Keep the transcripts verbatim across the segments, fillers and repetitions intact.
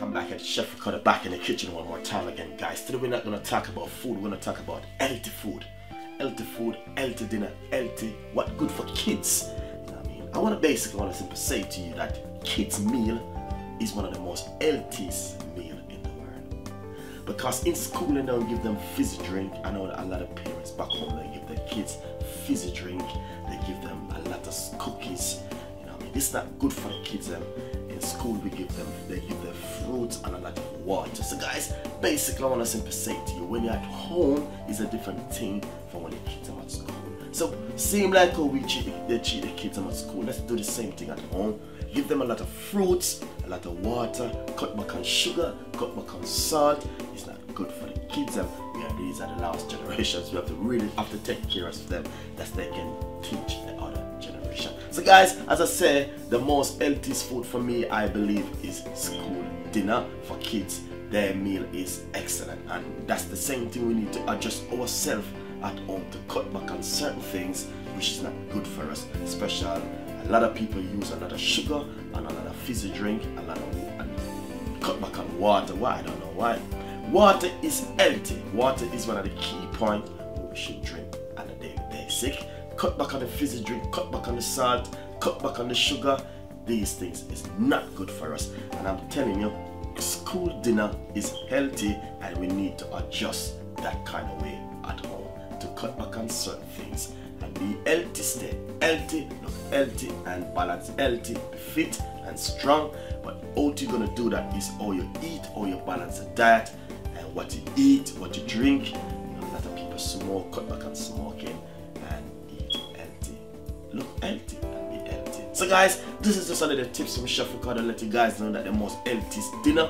welcome back at Chef Ricardo back in the kitchen one more time again, guys. Today we're not going to talk about food, we're going to talk about healthy food. Healthy food, healthy dinner, healthy, what good for kids. You know what I mean? I want to basically want to simply say to you that kids' meal is one of the most healthiest meal in the world. Because in school they don't give them fizzy drink. I know that a lot of parents back home, they give their kids fizzy drink, they give them a lot of cookies. You know what I mean? It's not good for the kids. Um, in school we give them, they give them fruits and a lot of water. So guys, basically I want to simply say to you, when you're at home is a different thing from when your kids are at school. So same like how we treat, they treat the kids at school, let's do the same thing at home. Give them a lot of fruits, a lot of water, cut back on sugar, cut back on salt. It's not good for the kids. And yeah, these are the last generations. We have to really have to take care of them that they can teach the other generation. So guys, as I say, the most healthiest food for me, I believe, is school dinner for kids. Their meal is excellent, and that's the same thing we need to adjust ourselves at home to cut back on certain things which is not good for us, especially a lot of people use a lot of sugar and a lot of fizzy drink, a lot of and cut back on water. Why? I don't know why. Water is healthy. Water is one of the key points we should drink on a daily basis. Cut back on the fizzy drink, cut back on the salt, cut back on the sugar. These things is not good for us. And I'm telling you, school dinner is healthy and we need to adjust that kind of way at home to cut back on certain things and be healthy, stay healthy, look healthy and balance, healthy, be fit and strong. But how you're gonna do that is how you eat, how you balance the diet, and what you eat, what you drink. You know, a lot of people smoke, cut back on smoking and eat healthy, look healthy and be healthy. So guys, this is just a little tips from Chef Ricardo to let you guys know that the most healthiest dinner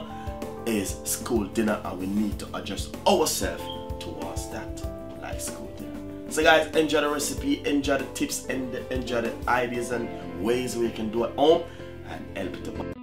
is school dinner, and we need to adjust ourselves towards that, like school dinner. So guys, enjoy the recipe, enjoy the tips, and enjoy the ideas and ways we can do at home and help it to